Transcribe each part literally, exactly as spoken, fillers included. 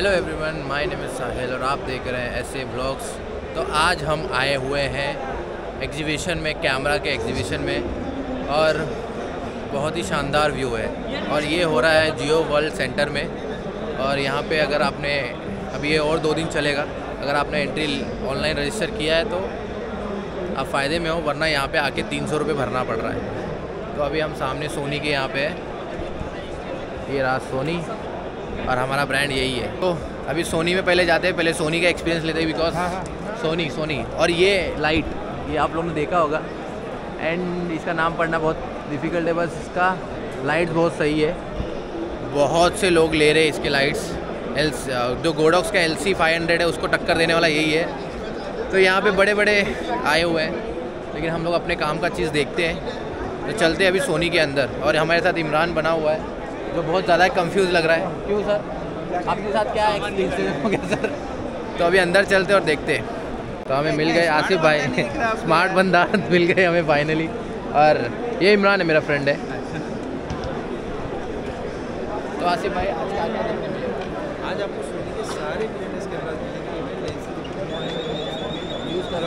Hello everyone, my name is Sahil और आप देख रहे हैं ऐसे ब्लॉग्स। तो आज हम आए हुए हैं एग्जीबिशन में, कैमरा के एग्जीबिशन में, और बहुत ही शानदार व्यू है। और ये हो रहा है जियो वर्ल्ड सेंटर में। और यहाँ पे अगर आपने अभी ये और दो दिन चलेगा, अगर आपने एंट्री ऑनलाइन रजिस्टर किया है तो आप फ़ायदे में हो, वरना यहाँ पे आके तीन सौ रुपये भरना पड़ रहा है। तो अभी हम सामने सोनी के यहाँ पे है, ये रहा सोनी और हमारा ब्रांड यही है। तो अभी सोनी में पहले जाते हैं, पहले सोनी का एक्सपीरियंस लेते हैं, बिकॉज सोनी सोनी और ये लाइट, ये आप लोगों ने देखा होगा, एंड इसका नाम पढ़ना बहुत डिफ़िकल्ट है, बस इसका लाइट्स बहुत सही है। बहुत से लोग ले रहे हैं इसके लाइट्स। एल जो गोडॉक्स का एल सी फाइव हंड्रेड है उसको टक्कर देने वाला यही है। तो यहाँ पे बड़े बड़े आए हुए हैं, लेकिन हम लोग अपने काम का चीज़ देखते हैं। तो चलते हैं अभी सोनी के अंदर, और हमारे साथ इमरान बना हुआ है जो बहुत ज़्यादा कंफ्यूज लग रहा है। क्यों सर, आपके साथ क्या एक्सपीरियंस हो गया सर? तो अभी अंदर चलते और देखते हैं। तो हमें मिल गए आसिफ भाई, स्मार्ट बंदा मिल गए हमें फाइनली। और ये इमरान है, मेरा फ्रेंड है। तो आसिफ भाई, आज क्या क्या देखने मिले? आज आपको सोनी के सारे लेटेस्ट कैमरास मिलेंगे, यूज़ कर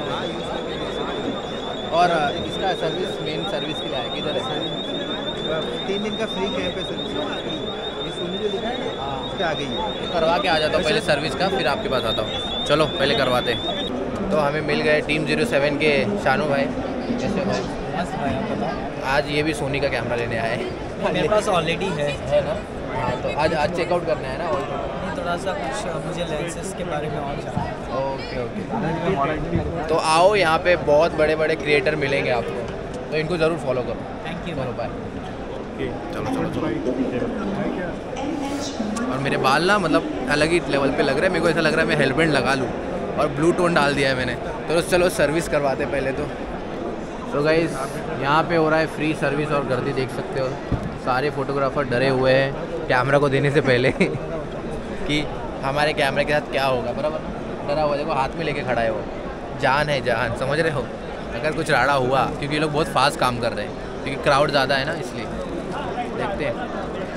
और इसका सर्विस, मेन सर्विस के लिए है, किधर है? तीन दिन का फ्री कैंप है सर्विस। ये सोनी जो लिखा है हाँ उसके आगे ही है। करवा के आ जाता हूँ पहले सर्विस का, फिर आपके पास आता हूँ। चलो पहले करवाते। तो हमें मिल गए टीम जीरो सेवन के शानू भाई। कैसे भाई? बस भाई आप बताओ। आज ये भी सोनी का कैमरा लेने आए हैं। मेरे पास ऑलरेडी है है ना? हाँ, तो आज आज चेकआउट करना है ना? नहीं, थोड़ा सा कुछ मुझे लेंसेज के बारे में और जानना है। Okay okay. तो आओ, यहाँ पे बहुत बड़े बड़े क्रिएटर मिलेंगे आपको, तो इनको ज़रूर फॉलो करो। Thank you. चलो बाय। चलो चलो चलो। और मेरे बाल ना मतलब अलग ही लेवल पे लग रहे हैं, मेरे को ऐसा लग रहा है मैं हेलमेट लगा लूँ, और ब्लू टोन डाल दिया है मैंने। तो चलो सर्विस करवाते पहले तो। तो गाइस, यहाँ पे हो रहा है फ्री सर्विस, और गर्दी देख सकते हो। सारे फोटोग्राफर डरे हुए हैं कैमरा को देने से पहले कि हमारे कैमरे के साथ क्या होगा। बराबर डरा हुआ, देखो हाथ में लेके खड़ा है वो। जान है जान, समझ रहे हो? अगर कुछ राड़ा हुआ, क्योंकि ये लोग बहुत फास्ट काम कर रहे हैं, क्योंकि क्राउड ज़्यादा है ना, इसलिए देखते हैं।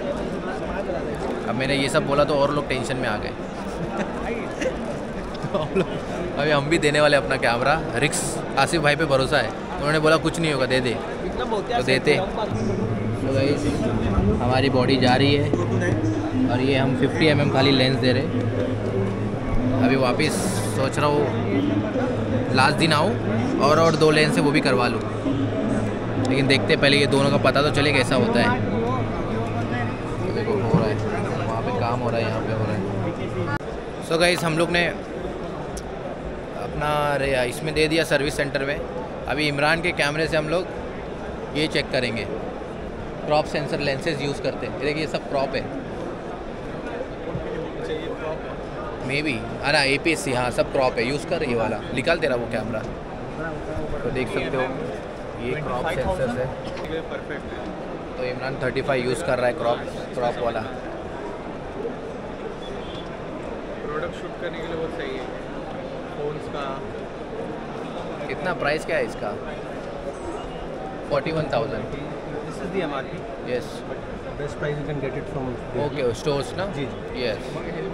अब मैंने ये सब बोला तो और लोग टेंशन में आ गए। तो हम लोग अभी हम भी देने वाले अपना कैमरा। रिक्स आसिफ भाई पे भरोसा है, उन्होंने बोला कुछ नहीं होगा, दे दे, तो देते। तो गाइस, हमारी बॉडी जा रही है, और ये हम फिफ्टी एम एम खाली लेंस दे रहे। अभी वापस सोच रहा हूँ लास्ट दिन आऊँ और और दो लेंस है वो भी करवा लूँ, लेकिन देखते पहले ये दोनों का पता तो चले कैसा होता है। तो देखो हो रहा है, वहाँ पे काम हो रहा है, यहाँ पे हो रहा है। सो so गाइस, हम लोग ने अपना इसमें दे दिया सर्विस सेंटर में। अभी इमरान के कैमरे से हम लोग ये चेक करेंगे, क्रॉप सेंसर लेंसेज यूज़ करते हैं। देखिए ये सब क्रॉप है मे बी, अरे ए पी एस सी, हाँ सब क्रॉप है। यूज़ कर ये वाला, निकाल तेरा वो कैमरा। तो देख सकते हो ये क्रॉप सेंसर है। तो इमरान थर्टी फाइव यूज़ कर रहा है क्रॉप क्रॉप वाला। प्रोडक्ट शूट करने के लिए बहुत सही है। फोन्स का कितना प्राइस क्या है इसका? Forty one thousand. This is the MRP. Yes, best price you can get it from okay stores ना? जी यस,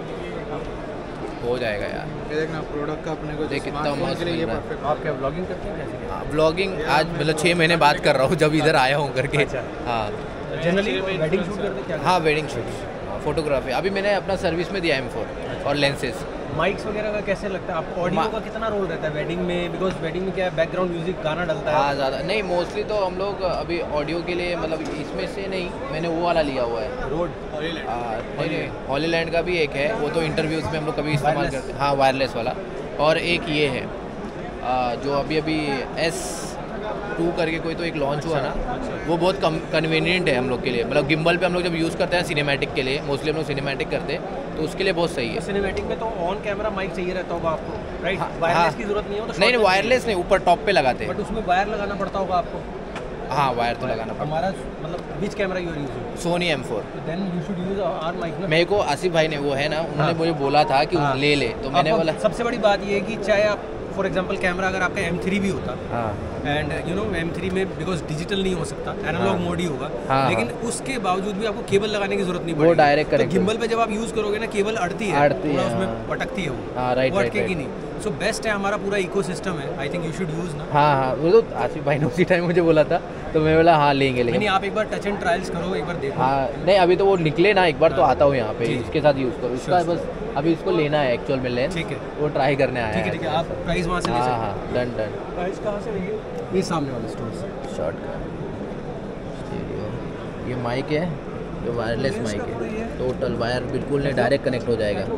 हो जाएगा यार। ये देखना प्रोडक्ट का अपने को देख कितना मस्त ये मिल रहा है। परफेक्ट। आप क्या ब्लॉगिंग करते हैं कैसे? हाँ, ब्लॉगिंग आज मतलब छः महीने बाद कर रहा हूँ, जब इधर आया हूँ करके। हाँ जनरली वेडिंग शूट करते हैं क्या? हाँ, वेडिंग शूट, फोटोग्राफी। अभी मैंने अपना सर्विस में दिया एम फोर और लेंसेज। माइक्स वगैरह का कैसे लगता है आपको? ऑडियो का कितना रोल रहता है वेडिंग में? बिकॉज वेडिंग में क्या है, बैकग्राउंड म्यूजिक गाना डलता है। हाँ ज़्यादा नहीं, मोस्टली तो हम लोग अभी ऑडियो के लिए, मतलब इसमें से नहीं, मैंने वो वाला लिया हुआ है रोड। नहीं नहीं, हॉलीलैंड का भी एक है, वो तो इंटरव्यूज़ में हम लोग कभी इस्तेमाल करते हैं। हाँ, वायरलेस वाला। और एक ये है आ, जो अभी अभी एस टू करके कोई तो एक लॉन्च हुआ ना, वो बहुत कम कन्वीनियंट है हम लोग के लिए। मतलब गिम्बल पे हम लोग जब यूज़ करते हैं सिनेमैटिक के लिए, मोस्टली हम लोग सिनेमैटिक करते हैं, तो उसके लिए बहुत सही है। सिनेमैटिक में तो ऑन कैमरा माइक चाहिए रहता होगा आपको, राइट? हाँ, वायरलेस हाँ, की जरूरत नहीं हो तो नहीं नहीं, वायरलेस नहीं, ऊपर टॉप पे लगाते हैं। बट उसमें वायर लगाना पड़ता होगा आपको। हाँ, वायर तो लगाना पड़ता हमारा मतलब which camera you are using? Sony M four. Then you should use our mic ना। मेरे को आसिफ भाई ने, वो है ना, उन्होंने मुझे बोला था कि हाँ। ले ले, तो मैंने बोला। सबसे बड़ी बात ये है कि चाहे आप फॉर एग्जांपल कैमरा अगर आपका एम थ्री भी होता, हाँ, and you know M three में बिकॉज डिजिटल नहीं हो सकता, एनालॉग मोड ही होगा, हाँ, लेकिन हाँ। उसके बावजूद भी आपको केबल लगाने की जरूरत नहीं वो पड़ेगी। डायरेक्ट तो कनेक्ट गिम्बल पे जब आप यूज़ करोगे ना केबल अड़ती है, अड़ती थोड़ा है, उसमें हाँ। पटकती है वो, हाँ, राइट, वो राइट, अटकेगी राइट। नहीं। सो बेस्ट है, हमारा पूरा इकोसिस्टम है, I think you should use ना। हाँ हाँ, वो तो आसिफ भाई ने उसी टाइम मुझे बोला था, तो मैं बोला हाँ लेंगे नहीं लेंगे। आप एक बार टच एंड ट्रायल्स करो, एक बार देखो। हाँ नहीं, अभी तो वो निकले ना, एक बार तो आता हूँ यहाँ पे, जी। इसके साथ यूज़ करो इसका, Sure, बस अभी इसको लेना है एक्चुअल में लेंस, ठीक है वो ट्राई करने आया ठीक है ठीक है, आप प्राइस वहाँ से ले हाँ सकते हाँ, डन डन। हैं। प्राइस कहाँ से लेंगे? ये सामने वाले स्टोर से। शॉर्ट का स्टीरियो, ये माइक है, जो वायरलेस माइक है, टोटल वायर बिल्कुल नहीं, डायरेक्ट कनेक्ट हो जाएगा।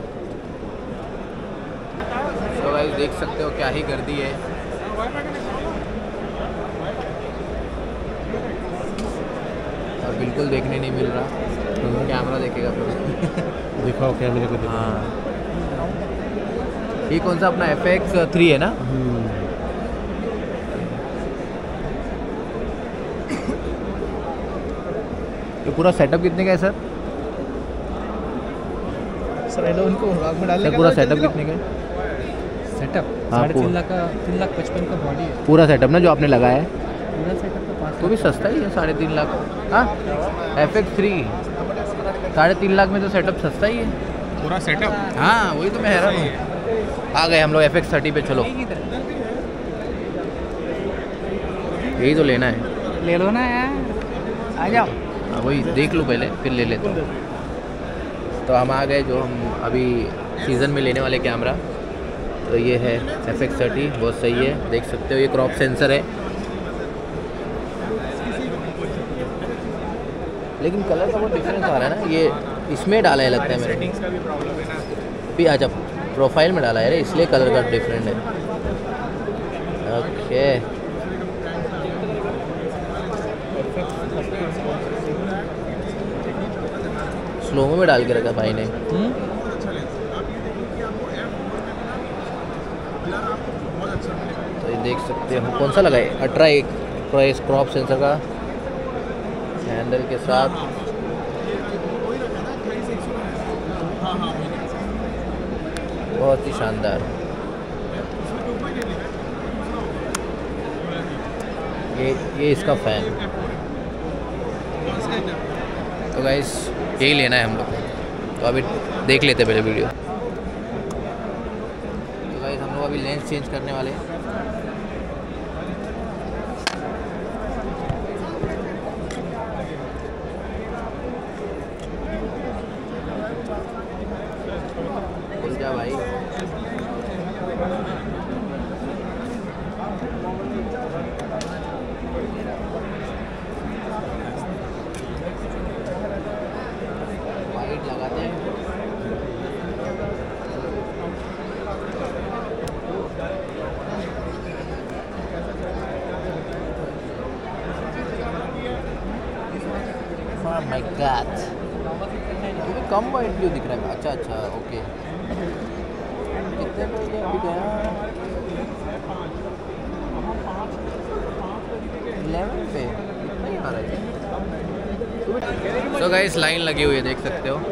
तो गाइस देख सकते हो क्या ही कर दी है। और बिल्कुल देखने नहीं मिल रहा, कैमरा देखेगा फिर। दिखाओ कैमरे को। हाँ, ये कौन सा अपना एफ एक्स थ्री है ना? ये पूरा सेटअप कितने का है सर? सर हेलो, उनको व्लॉग में डालने सर का पूरा ना, सेटअप जल्दी कितने का है? सेटअप हाँ, साढ़े पूरा। तीन लाख का, तीन लाख पचपन का बॉडी है। पूरा सेटअप ना जो आपने लगाया है, पूरा सेटअप का पाँच तो भी सस्ता ही है, साढ़े तीन लाख। हाँ, एफ एक्स थ्री साढ़े तीन लाख में तो सेटअप सस्ता ही है। पूरा सेटअप। हाँ वही तो मैं हैरान हूँ। आ गए हम लोग एफ एक्स थर्टी पे, चलो यही तो लेना है। ले लो ना यार, आ जाओ। हाँ वही देख लो पहले, फिर ले लेता हूँ। तो हम आ गए जो हम अभी सीज़न में लेने वाले कैमरा, तो ये है एफ एक्स थर्टी, बहुत सही है, देख सकते हो ये क्रॉप सेंसर है, लेकिन कलर का बहुत डिफरेंस आ रहा है ना, ये इसमें डाला है लगता है मेरे को, भी अच्छा प्रोफाइल में डाला है रे, इसलिए कलर का डिफरेंट है। ओके स्लोमो में डाल के रखा भाई ने। तो ये देख सकते हो कौन सा लगा है, अठारह एक प्राइस क्रॉप सेंसर का हैंडल के साथ। बहुत ही शानदार, ये ये इसका फैन। तो गाइस यही लेना है हम लोग को, तो अभी देख लेते पहले वीडियो। तो गाइस हम लोग अभी लेंस चेंज करने वाले हैं। खुल जा भाई। वाइट लगाते हैं। Oh my God, तुम्हें कम वाइट क्यों दिख रहा है? अच्छा अच्छा ओके, कितने पे ये अभी गया? इलेवन पे इतना ही आ रहा है। तो गाइस लाइन लगी हुई है, देख सकते हो।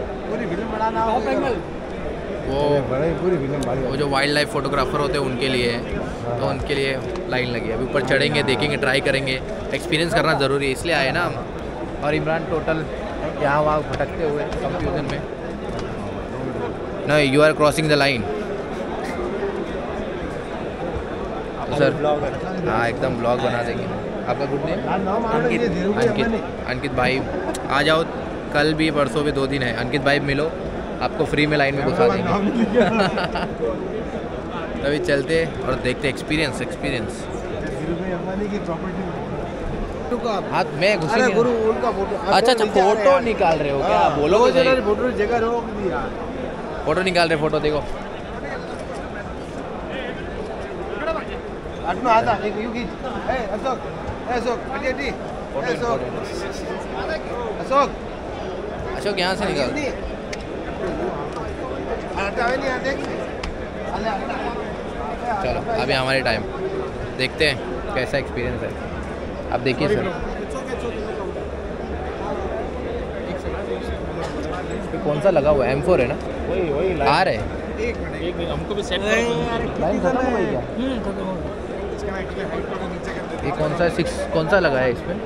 वो वो जो वाइल्ड लाइफ फोटोग्राफर होते हैं उनके लिए है, तो उनके लिए लाइन लगी है। अभी ऊपर चढ़ेंगे, देखेंगे, ट्राई करेंगे, एक्सपीरियंस करना ज़रूरी है, इसलिए आए ना हम। और इमरान टोटल यहाँ वहाँ भटकते हुए कंफ्यूजन में। No you are crossing the line. तो सर हाँ एकदम ब्लॉग बना देंगे। आपका गुड नेम? अंकित। अंकित अंकित भाई आ जाओ, कल भी परसों भी दो दिन है। अंकित भाई मिलो, आपको फ्री में लाइन में घुसा देंगे। तभी चलते और देखते एक्सपीरियंस एक्सपीरियंस हाँ मैं घुसेंगे। गुरु उनका फोटो। अच्छा अच्छा फोटो निकाल रहे हो क्या? बोलो तो सही। फोटो जगह रोक दिया। फोटो निकाल रहे, फोटो देखो। आत्मा आता एक यू की ए अशोक ए अशोक अटी अटी अशोक अशोक अशोक यहाँ से निकाल। आता है नहीं आते। चलो अभी हमारी टाइम, देखते हैं कैसा एक्सपीरियंस है। आप देखिए सर, कौन सा लगा हुआ है? एम फोर है ना? वही वही आ रहे एक मिनट एक मिनट हमको भी सेट करो। लाइन खत्म हो गई क्या? हम्म खत्म हो गया। इसका ये कौन सा सिक्स कौन सा लगा है इस पर?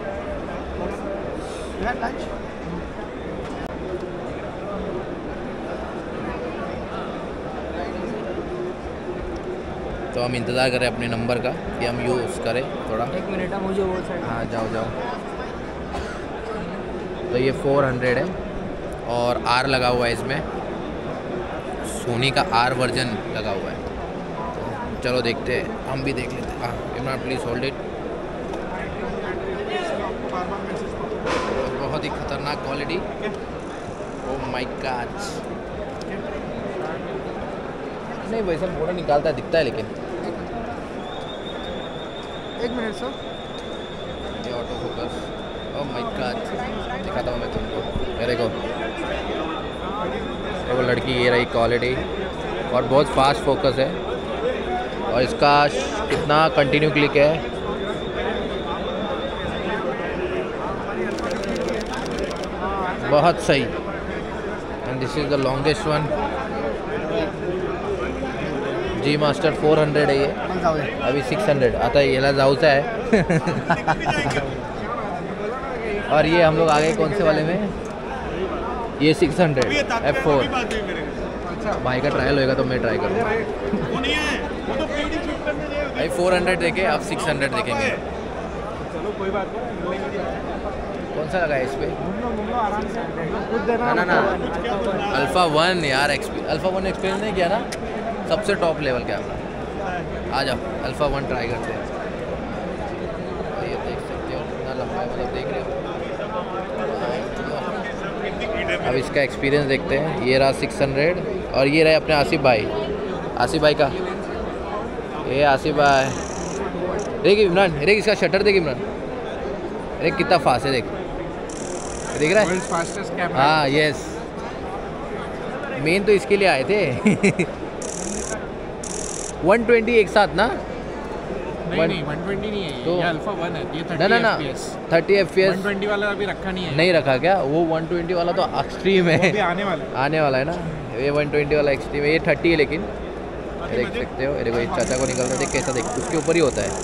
तो हम इंतज़ार करें अपने नंबर का कि हम यूज़ करें थोड़ा। एक मिनट है मुझे वो साइड। हाँ जाओ जाओ। तो ये फोर हंड्रेड है और आर लगा हुआ है इसमें, सोनी का आर वर्जन लगा हुआ है। तो चलो देखते हैं, हम भी देख लेते हैं। हाँ इमरान प्लीज़ होल्ड इट। बहुत ही खतरनाक क्वालिटी। Oh my God. नहीं वैसे फोटो निकालता है, दिखता है लेकिन। एक मिनट सर। ये auto focus. Oh my god, दिखाता हूँ मैं तुमको। ये देखो वो लड़की, ये रही क्वालिटी और बहुत फास्ट फोकस है और इसका कितना कंटिन्यू क्लिक है। बहुत सही। And this is the longest one. G master four hundred है ये, अभी सिक्स हंड्रेड आता है। ये जाऊसा है। और ये हम लोग आगे कौन से वाले में? ये सिक्स हंड्रेड एफ फोर। भाई का ट्रायल होएगा तो मैं ट्राई करूँगा। भाई फोर हंड्रेड देखे, अब सिक्स हंड्रेड देखेंगे। कौन सा लगा है इस पे? ना ना ना अल्फ़ा वन यार। अल्फ़ा वन एक्सपीरियंस नहीं किया ना, सबसे टॉप लेवल कैमरा। आ जाओ अल्फ़ा वन ट्राई करते हैं। और ये देख सकते हो कितना लंबा है, मतलब देख रहे हो। अब इसका एक्सपीरियंस देखते हैं। ये रहा सिक्स हंड्रेड और ये रहे अपने आसिफ भाई। आसिफ भाई का ये आसिफ भाई देख इमरान, देख इसका शटर देख इमरान, देख कितना फास्ट है। देख देख रहा है। हाँ यस, मेन तो इसके लिए आए थे। वन ट्वेंटी एक साथ ना? नहीं नहीं वन ट्वेंटी नहीं है ये, तो ये अल्फा वन है। ये ना ना ना thirty F P S. One twenty वाला अभी रखा नहीं है। नहीं रखा क्या? वो वन ट्वेंटी वाला तो एक्सट्रीम है। अभी आने वाला आने वाला है ना। ये वन ट्वेंटी वाला एक्सट्रीम है, ये थर्टी है लेकिन। देख सकते हो, देखो ये चाचा को निकलता है, देख कैसा, देख उसके ऊपर ही होता है।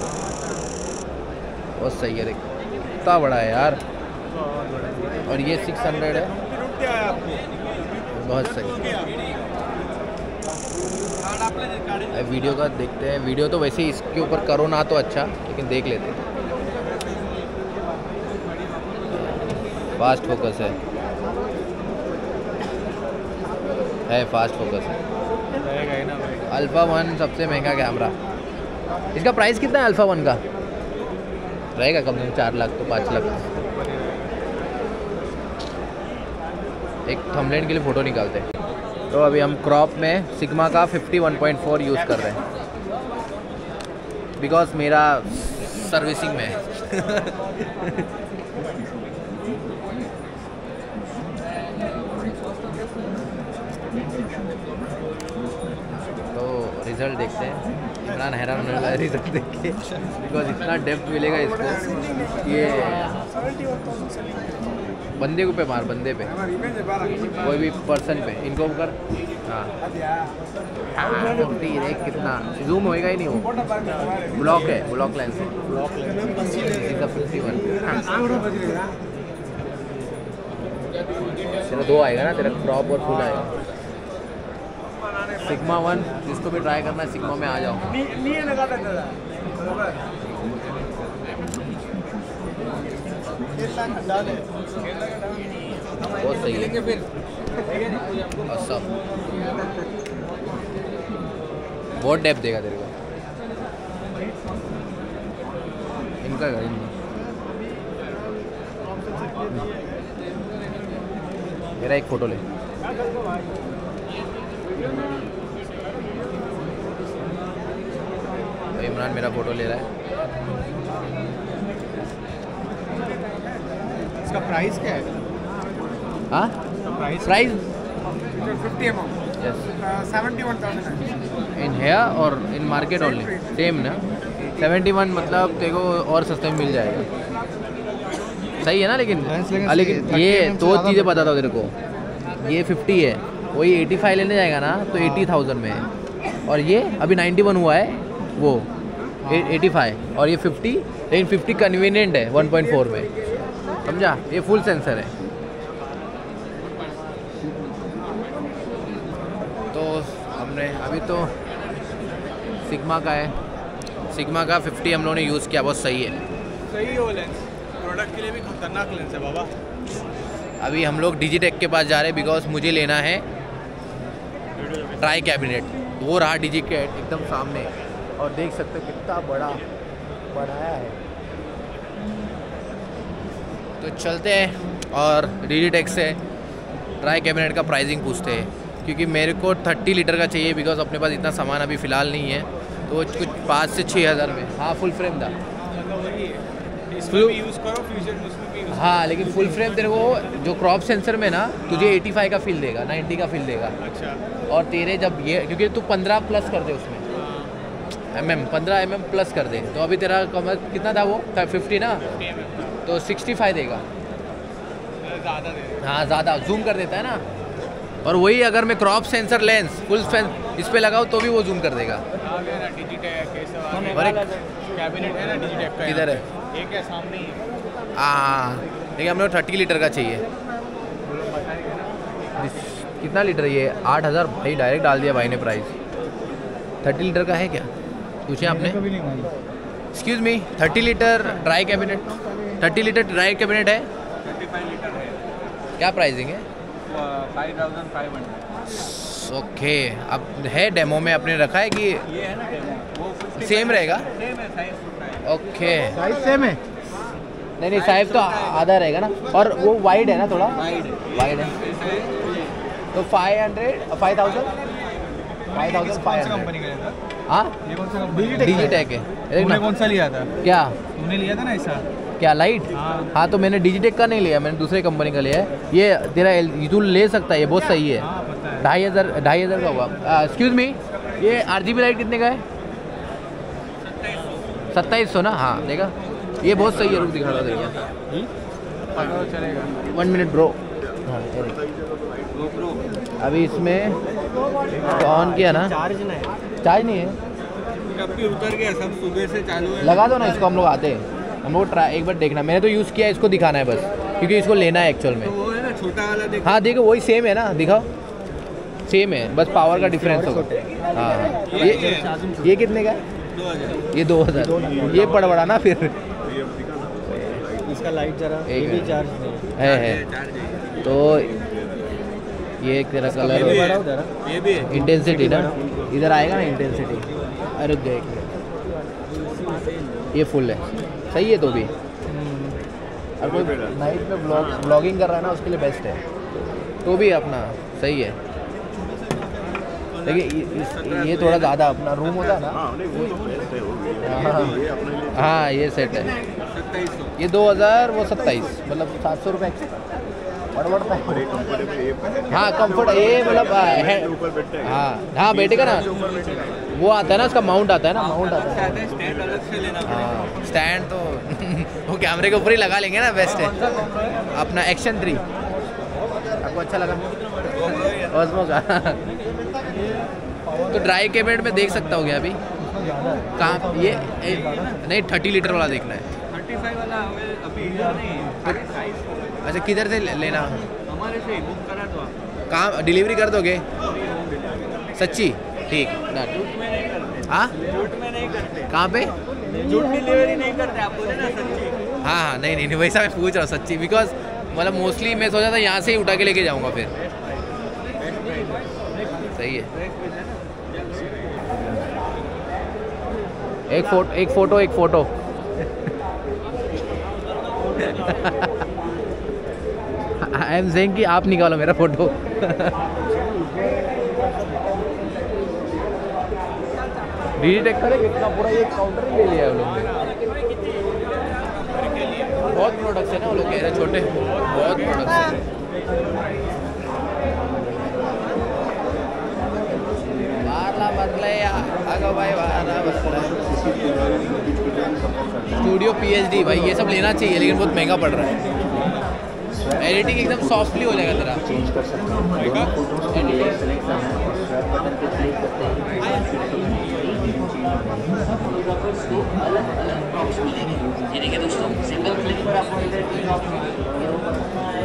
बहुत सही है, देख कितना बड़ा है यार। और ये सिक्स हंड्रेड है, बहुत सही। वीडियो का देखते हैं। वीडियो तो वैसे ही इसके ऊपर करो ना तो अच्छा, लेकिन देख लेते हैं। फास्ट फोकस है है फास्ट फोकस है। अल्फ़ा वन सबसे महंगा कैमरा। इसका प्राइस कितना है अल्फ़ा वन का? रहेगा कम से कम चार लाख तो पाँच लाख। एक थंबनेल के लिए फ़ोटो निकालते हैं। तो अभी हम क्रॉप में सिग्मा का fifty one point four use कर रहे हैं, बिकॉज मेरा सर्विसिंग में है। तो रिज़ल्ट देखते हैं। इमरान हैरान होने वाला है रिज़ल्ट देख के, बिकॉज इतना डेप्थ मिलेगा इसको। ये बंदे को पे मार, बंदे पे, कोई भी पर्सन पे, इनको कर। हाँ देख कितना जूम होएगा ही नहीं, वो ब्लॉक है, ब्लॉक लेंस है। फिफ्टी वन तेरा दो आएगा ना, तेरा क्रॉप और फुल आएगा। सिग्मा वन जिसको भी ट्राई करना है, सिग्मा में आ जाओ। बहुत सही है। सब बहुत डेप्थ देगा तेरे को इनका। मेरा एक फ़ोटो ले। तो इमरान मेरा फ़ोटो ले रहा है। इसका प्राइस क्या है? हाँ price price fifty M M yes seventy one thousand in here और इन मार्केट ओनली सेम ना। सेवेंटी वन मतलब तेरे को और सस्ते में मिल जाएगा। सही है ना? लेकिन हाँ, लेकिन ये दो चीज़ें बताता हूँ तेरे को। ये फिफ्टी है, वही एटी फाइव लेने जाएगा ना तो एटी थाउजेंड में है। और ये अभी नाइन्टी वन हुआ है वो, एटी फाइव और ये फिफ्टी, लेकिन फिफ्टी कन्वीनियंट है वन पॉइंट फोर में, समझा। ये फुल सेंसर है। तो हमने अभी तो सिग्मा का है, सिग्मा का फिफ्टी हम लोगों ने यूज़ किया, बहुत सही है। सही है वो लेंस, प्रोडक्ट के लिए भी खतरनाक लेंस है बाबा। अभी हम लोग डिजिटेक के पास जा रहे हैं बिकॉज मुझे लेना है ट्राई कैबिनेट। वो रहा डिजिटेक एकदम सामने, और देख सकते हो कितना बड़ा बनाया है। तो चलते हैं और डिजिटेक से ट्राई कैबिनेट का प्राइसिंग पूछते हैं, क्योंकि मेरे को थर्टी लीटर का चाहिए बिकॉज अपने पास इतना सामान अभी फ़िलहाल नहीं है। तो कुछ पाँच से छः हज़ार में। हाँ फुल फ्रेम था, इसमें भी यूज़ करो, फ्यूचर में उसमें भी यूज़। हाँ लेकिन फुल फ्रेम तेरे को जो क्रॉप सेंसर में ना तुझे एटी फाइव का फील देगा, नाइन्टी का फील देगा। अच्छा। और तेरे जब ये, क्योंकि तू पंद्रह प्लस कर दे उसमें, एम एम पंद्रह एम एम प्लस कर दे, तो अभी तेरा कमर कितना था वो फिफ्टी ना, तो सिक्सटी फाइव देगा। ज़्यादा दे। हाँ ज़्यादा जूम कर देता है ना। और वही अगर मैं क्रॉप सेंसर लेंस फुल इस पे लगाऊँ तो भी वो जूम कर देगा। और एक कैबिनेट है ना डिजिटेक का, किधर है? एक है सामने ही। हाँ लेकिन हम लोग थर्टी लीटर का चाहिए। कितना लीटर ये? आठ हज़ार भाई डायरेक्ट डाल दिया भाई ने प्राइस। थर्टी लीटर का है क्या पूछे आपने? Excuse me, thirty litre dry cabinet, thirty litre dry cabinet है, थर्टी फाइव लीटर है, क्या प्राइसिंग है? Five thousand five hundred. Okay, अब है डेमो में आपने रखा है कि ये है ना डेमो, वो सेम रहेगा? सेम है, साइज। ओके, साइज सेम है? नहीं नहीं साइज तो आधा रहेगा ना, और वो वाइड है ना थोड़ा वाइड वाइड है। तो five hundred five thousand five thousand five company hundred का था? हाँ ये कौन सा कंपनी? डिजिटेक है। तूने देखना कौन सा लिया था? क्या तूने लिया था ना ऐसा? क्या लाइट? हाँ। हाँ तो मैंने डिजिटेक का नहीं लिया, मैंने दूसरे कंपनी का लिया है। ये तेरा एल- तू ले सकता है, ये बहुत सही है। हाँ पता है। ढाई हज़ार ढाई हज़ार का होगा। एक्सक्यूज़ मी, ये आर जी बी लाइट कितने का है? सत्ताईस सौ ना। हाँ देखा, ये बहुत सही है। रुक दिखा रहा देखिए, पता चलेगा। One minute bro. हाँ GoPro अभी इसमें तो ऑन किया ना, चार्ज ना है? चार्ज नहीं है। कब भी उतर गया, सब सुबह से चालू है। लगा दो ना इसको, हम लोग आते हैं, हम लोग ट्राई एक बार देखना। मैंने तो यूज़ किया, इसको दिखाना है बस, क्योंकि इसको लेना है एक्चुअल में। तो वो है ना छोटा वाला, देख। हाँ देखो वही सेम है ना, दिखाओ सेम है, बस पावर का डिफरेंस होगा। हाँ ये ये कितने का है? दो हज़ार। ये दो हज़ार ये पड़ बड़ा ना फिर। इसका लाइट जरा एक ये भी है। चार्ज नहीं है है चार्ज है। तो ये एक तेरा ये कलर भी बढ़ाओ है। जरा। ये भी है। इंटेंसिटी ना, इधर आएगा ना इंटेंसिटी। अरे रुक गया एक मिनट, ये फुल है, सही है तो भी। और कोई नाइट में ब्लॉग ब्लॉगिंग कर रहा है ना, उसके लिए बेस्ट है, तो भी अपना सही है। लेकिन ये- इस- ये थोड़ा ज़्यादा अपना रूम होता है ना। हाँ हाँ ये सेट है, सत्ताईस सौ। ये दो हज़ार वो सत्ताईस, मतलब सात सौ रुपये एक्स्ट्रा बढ़ता है। हाँ कंफर्ट ये मतलब आ, है। हाँ हाँ बैठेगा ना, वो आता है ना उसका माउंट आता है ना, माउंट आता है। स्टैंड अलग से लेना। हाँ स्टैंड तो वो कैमरे के ऊपर ही लगा लेंगे ना, बेस्ट है। अपना एक्शन थ्री आपको अच्छा लगा? ऑस्मो का तो ड्राई कैबिनेट में देख सकता हो गया अभी कहाँ ये ए, नहीं थर्टी लीटर वाला देखना है। थर्टी फाइव वाला हमें अभी इधर नहीं है, साइज। अच्छा किधर से ले- लेना? हमारे से बुक करा तो आप कहाँ डिलीवरी कर दोगे? सच्ची? ठीक डन। झूठ में नहीं करते। हाँ झूठ में नहीं करते। कहाँ पे? झूठ डिलीवरी नहीं करते, आप बोले ना सच्ची। हाँ हाँ नहीं नहीं नहीं वैसा मैं पूछ रहा हूँ सच्ची, बिकॉज मतलब मोस्टली मैं सोचा था यहाँ से ही उठा के लेके जाऊँगा फिर। सही है। एक फोटो एक फ़ोटो एक फ़ोटो आई एम सेइंग कि आप निकालो मेरा फ़ोटो। डिजिटेक का कितना पूरा ये काउंटर ही ले लिया है वो लोग ने। बहुत प्रोडक्ट्स है ना वो लोग कह रहे हैं, छोटे बहुत प्रोडक्ट्स हैं। वाला बदले या अगो भाई वाला बदले। स्टूडियो पीएचडी भाई ये सब लेना चाहिए, लेकिन बहुत महंगा पड़ रहा है। एडिटिंग एकदम सॉफ्टली हो जाएगा तेरा।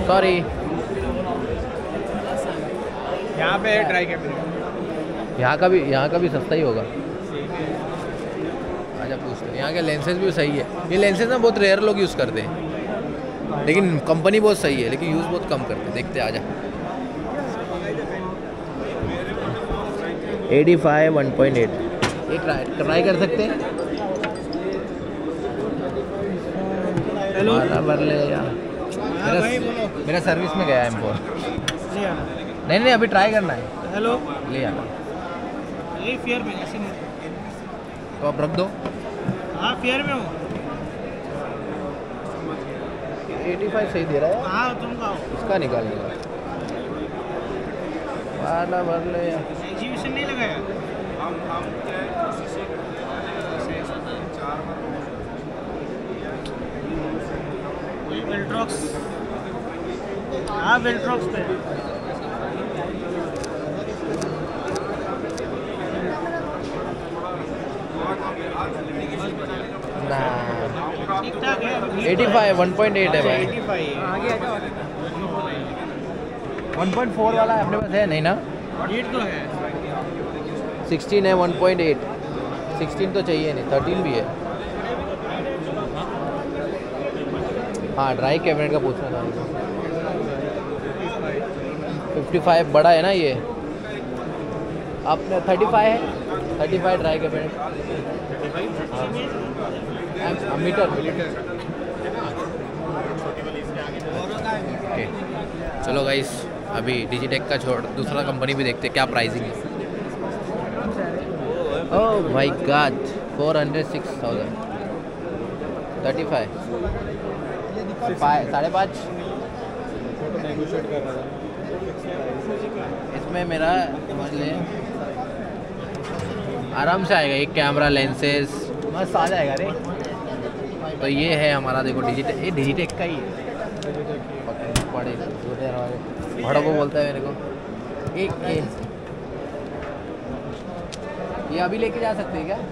सॉरी। यहाँ पे ट्राई कैमरा, यहाँ का भी यहाँ का भी सस्ता ही होगा। आजा पूछते हैं। यहाँ के लेंसेज भी सही है। ये लेंसेज ना बहुत रेयर लोग यूज़ करते हैं, लेकिन कंपनी बहुत सही है, लेकिन यूज़ बहुत कम करते हैं। देखते आजा। Eighty five one point eight ये ट्राई ट्राई कर सकते हैं। हेलो बराबर ले यार, मेरा मेरा सर्विस में गया है एम फोर। नहीं नहीं अभी ट्राई करना है। हेलो ले आना ये फेयर में ऐसे नहीं। तो आप रख दो। हाँ फेयर में हूँ। एटी फाइव सही दे रहा है। हाँ तुम का इसका निकालने का बराबर ले यार। एग्जीबिशन नहीं लगाया। वेल्ट्रॉक्स, हाँ वेल्ट्रॉक्स पे ना ठीक ठाक है। Eighty five one point eight है भाई। एटी फाइव आगे आ जाओ। वन पॉइंट फोर वाला अपने पास है नहीं ना? एट तो है। सिक्सटीन है वन पॉइंट एट। सिक्सटीन तो चाहिए नहीं, थर्टीन भी है। हाँ ड्राई कैबिनेट का पूछना था। फिफ्टी फाइव बड़ा है ना ये। आपने थर्टी फाइव है। Thirty five dry cabinet. हाँ मीटर मीटर। ओके चलो गाइस, अभी डिजिटेक का छोड़ दूसरा कंपनी भी देखते क्या प्राइसिंग है। Oh my god, four hundred six thousand thirty five साढ़े पाँच। इसमें मेरा समझ लें आराम से आएगा। एक कैमरा, लेंसेज मस्त आ जाएगा रे। तो ये है हमारा, देखो डिजिटेक, ये डिजिटेक का ही है। बड़े बड़ों को बोलता है मेरे को। एक ये ये अभी लेके जा सकते हैं क्या?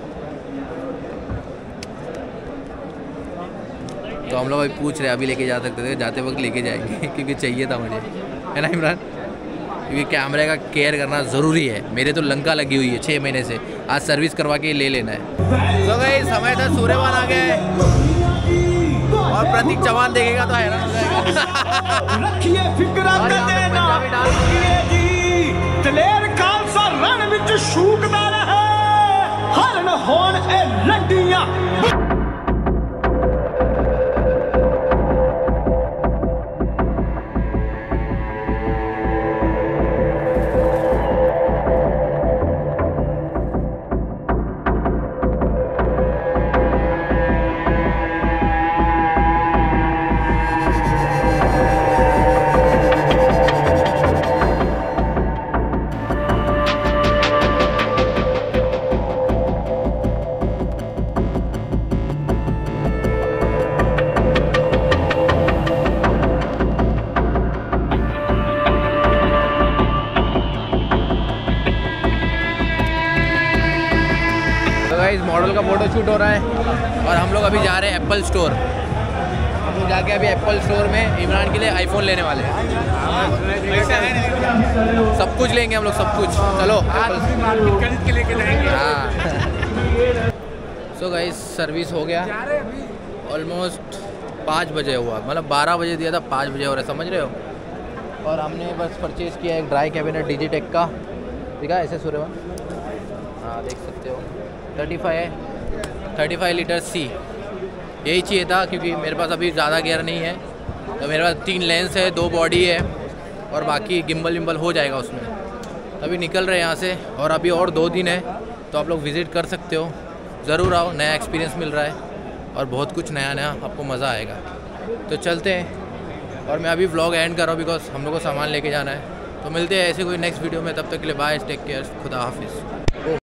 तो हम लोग अभी पूछ रहे हैं, अभी लेके जा सकते थे? जाते वक्त लेके जाएंगे क्योंकि चाहिए था मुझे, है ना इमरान? क्योंकि कैमरे का केयर करना ज़रूरी है। मेरे तो लंका लगी हुई है छः महीने से, आज सर्विस करवा के ले लेना है। तो भाई समय था, सूर्यमान आ गए और प्रतीक चौहान देखेगा तो हैरान हो जाएगा। रखिए फिक्रा कदे ना जी दलेर खालसा रण विच शूकदा रहे हरण होण ए लड्डियां। इस मॉडल का फोटो शूट हो रहा है और हम लोग अभी जा रहे हैं एप्पल स्टोर। हम लोग जाके अभी एप्पल स्टोर में इमरान के लिए आईफोन लेने वाले हैं। सब कुछ लेंगे हम लोग, सब कुछ। चलो खरीद के लेके जाएंगे। हाँ सो गाइस, सर्विस हो गया। ऑलमोस्ट पाँच बजे हुआ, मतलब बारह बजे दिया था, पाँच बजे हो रहा है, समझ रहे हो? और हमने बस परचेज़ किया एक ड्राई कैबिनेट डिजिटेक का। दिखा ऐसे सूर्यमान? हाँ देख सकते हो। थर्टी फाइव है, थर्टी फाइव लीटर सी। यही चाहिए था क्योंकि मेरे पास अभी ज़्यादा गियर नहीं है। तो मेरे पास तीन लेंस है, दो बॉडी है और बाकी गिम्बल विम्बल हो जाएगा उसमें। अभी निकल रहे हैं यहाँ से और अभी और दो दिन है, तो आप लोग विज़िट कर सकते हो। ज़रूर आओ, नया एक्सपीरियंस मिल रहा है और बहुत कुछ नया नया आपको मज़ा आएगा। तो चलते हैं और मैं अभी व्लॉग एंड कर रहा हूँ बिकॉज हम लोग को सामान लेके जाना है। तो मिलते हैं ऐसे कोई नेक्स्ट वीडियो में, तब तक के लिए बाय, टेक केयर, खुदा हाफिज़।